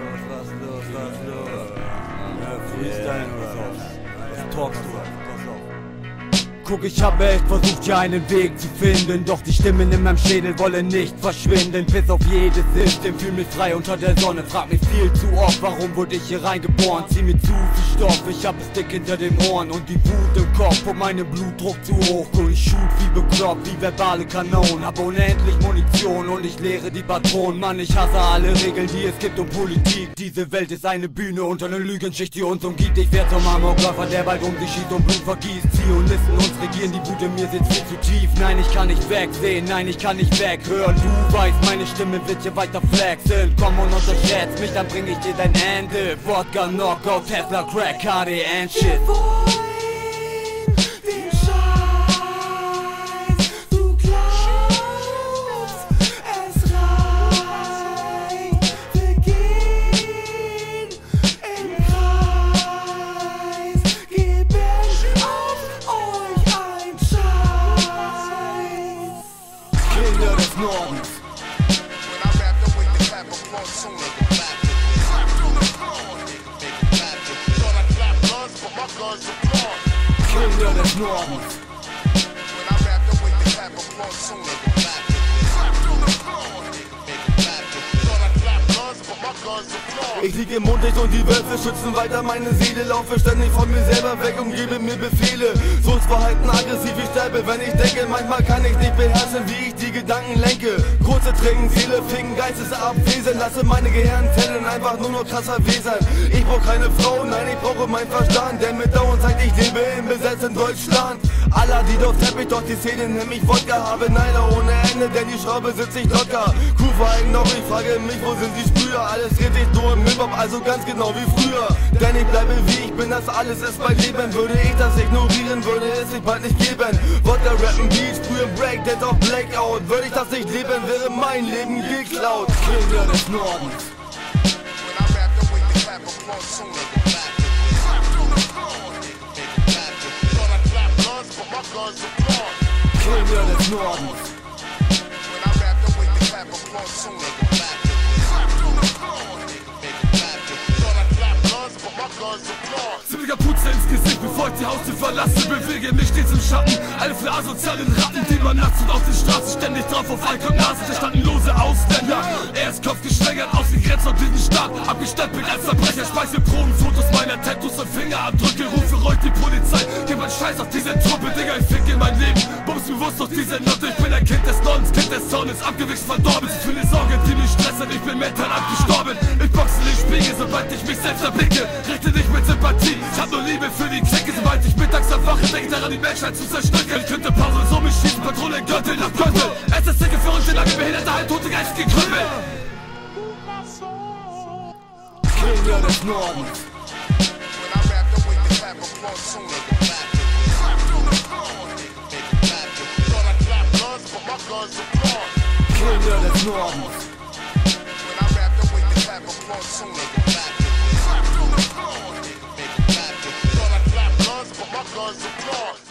Was los? Freestyle oder so? Was talkst du? Pass auf. Guck, ich habe echt versucht, hier einen Weg zu finden, doch die Stimmen in meinem Schädel wollen nicht verschwinden. Bis auf jedes System, fühl mich frei unter der Sonne. Frag mich viel zu oft, warum wurde ich hier reingeboren? Zieh mir zu viel Stoff, ich hab es dick hinter den Ohren und die Wut im Kopf und meinem Blutdruck zu hoch. Und ich shoot wie bekloppt, wie verbale Kanonen. Hab unendlich Munition und ich leere die Patronen. Mann, ich hasse alle Regeln, die es gibt um Politik. Diese Welt ist eine Bühne unter einer Lügenschicht, die uns umgibt. Ich werd zum Amokläufer, der bald um sich schießt und Blut vergießt. Zionisten uns regieren, die Wut in mir sitzt viel zu tief. Nein, ich kann nicht wegsehen, nein, ich kann nicht weghören. Du weißt, meine Stimme wird hier weiter flexen. Komm und unterschätzt mich, dann bring ich dir dein Ende. Wodka, Knockout, Tesla, Crack, KD and shit. Kinder des Nordens. Kinder des Nordens. Ich lieg im Mondlicht und die Wölfe schützen weiter meine Seele. Laufe ständig von mir selber weg und gebe mir Befehle. Suchtverhalten aggressiv, ich sterbe, wenn ich denke. Manchmal kann ich nicht beherrschen, wie ich die Gedanken lenke. Kurze Trinken, Seele ficken, geistesabwesend. Lasse meine Gehirnzellen einfach nur noch krasser wesern. Ich brauch keine Frau, nein, ich brauche meinen Verstand. Der mit Dauer zeigt, ich lebe in besetzten Deutschland. Alla, die auf Teppich, doch die Szene nennt mich Wodka. Habe Neider ohne Ende, denn die Schraube sitzt nicht locker. Kuhverhalten noch, ich frage mich, wo sind die Sprüher? Alles dreht sich nur im Hip-Hop, also ganz genau wie früher. Denn ich bleibe wie ich bin, das alles ist mein Leben. Würde ich das ignorieren, würde es sich bald nicht geben. Wodka, rappen, Beats, sprühen Breakdance auf Blackout. Würde ich das nicht leben, wäre mein Leben geklaut. Kinder des Nordens. Kinder des Nordens. Ziemlicher Putzer ins Gesicht, bevor ich die Haustür verlasse. Bewege mich stets im Schatten, alle für asozialen Ratten, die man nachts und auf den Straßen ständig drauf auf Alk und Nase. Verstandenlose Ausländer, er ist kopfgeschwängert, ausgegrenzt auf diesen Staat. Abgestempelt als Verbrecher, speise Proben, Fotos meiner Tattoos und Fingerabdrücke. Rufe ruhig die Polizei, gib einen Scheiß auf diese Truppe. Digga, ich ficke mein Leben, bums bewusst durch diese Note. Ich bin ein Kind des Nordens, Kind des Sounds, abgewichst verdorben. Zu viele Sorgen, die mich stressen, ich bin mental abgestorben. Ich boxe den Spiegel, sobald ich mich selbst erblicke. Richte dich mit Sympathie, ich hab nur Liebe für die Klicke. Sobald ich mittags erwache, denk daran, die Menschheit zu zerstückeln. Ich könnte Pause so mich schießen, Patrone, Gürtel nach Gürtel. Es ist Zicke, verrückte, lange behinderte, halbtote, geistige Krüppel. Kinder des Nordens. Kinder des Nordens. Guns of blood.